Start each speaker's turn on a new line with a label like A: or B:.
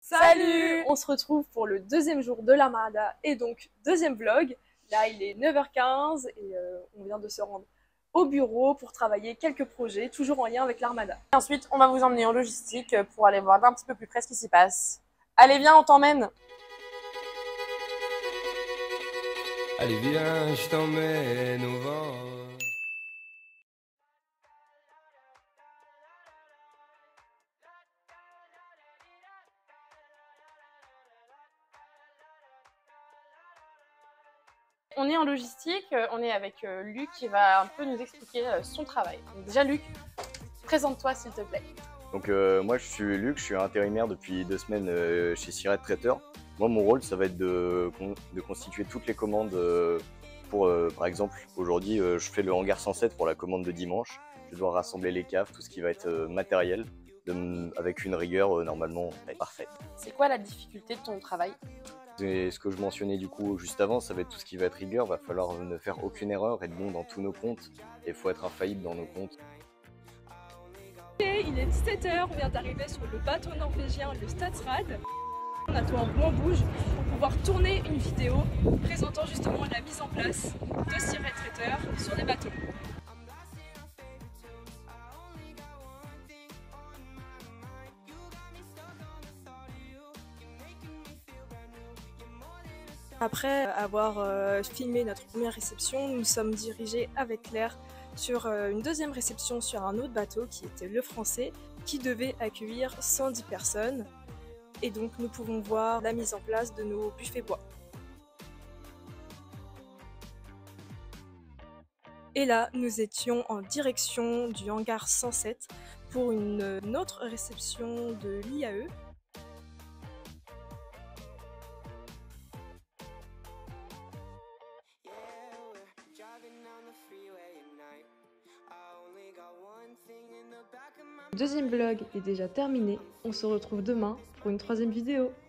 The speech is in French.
A: Salut! On se retrouve pour le deuxième jour de l'Armada et donc deuxième vlog. Là, il est 9h15 et on vient de se rendre au bureau pour travailler quelques projets, toujours en lien avec l'Armada.
B: Ensuite, on va vous emmener en logistique pour aller voir d'un petit peu plus près ce qui s'y passe. Allez, viens, on t'emmène!
C: Allez, viens, je t'emmène au vent.
B: On est en logistique, on est avec Luc qui va un peu nous expliquer son travail. Donc déjà Luc, présente-toi s'il te plaît.
D: Donc moi je suis Luc, je suis intérimaire depuis 2 semaines chez Siret Traiteur. Moi mon rôle ça va être de constituer toutes les commandes pour par exemple aujourd'hui je fais le hangar 107 pour la commande de dimanche. Je dois rassembler les caves, tout ce qui va être matériel avec une rigueur normalement parfaite.
B: C'est quoi la difficulté de ton travail?
D: Et ce que je mentionnais du coup juste avant, ça va être tout ce qui va être rigueur, va falloir ne faire aucune erreur, être bon dans tous nos comptes et il faut être infaillible dans nos comptes.
A: Il est 17h, on vient d'arriver sur le bateau norvégien, le Statsrad. On a tout en blanc bouge pour pouvoir tourner une vidéo présentant justement la mise en place de Siret Traiteur sur des bateaux. Après avoir filmé notre première réception, nous sommes dirigés avec Claire sur une deuxième réception sur un autre bateau qui était le Français, qui devait accueillir 110 personnes. Et donc nous pouvons voir la mise en place de nos buffets bois. Et là, nous étions en direction du hangar 107 pour une autre réception de l'IAE. Le deuxième vlog est déjà terminé, on se retrouve demain pour une troisième vidéo.